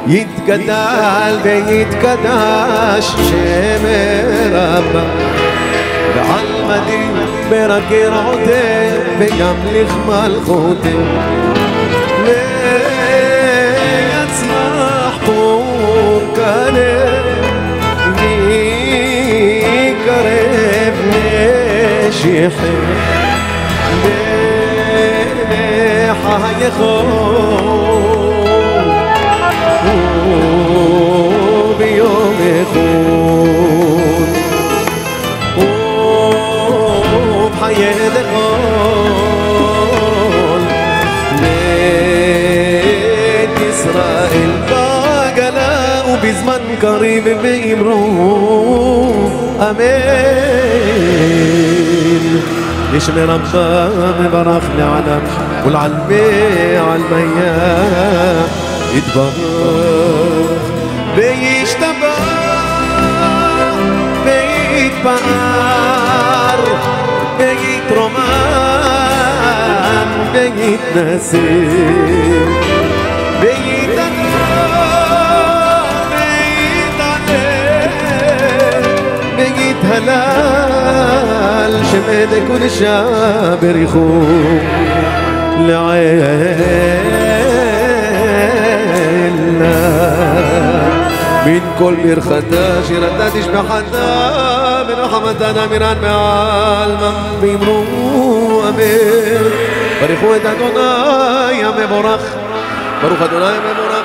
יתגדל ויתקדש שם רבה ועל מדים ברגר עודה וימליך מלכותי ויצמח פור כנף ויקרב נשיחי בחייכו ביום איכות ובחיי דקול בית ישראל בגלה ובזמן קריב ואמרו אמן ישמי רבה מברך לעולם ולעלמי עלמיה יתברך וישתבח ויתפאר ויתרומם ויתנשא ויתעלה ויתהלל שמד קודשה בריחו לעילה من كل مرختا شرتا تشبحتا من رحمتا نامران بعالم بيمرو أمين بريخو أدوناي يا مبارخ بروخ أدوناي يا مبارخ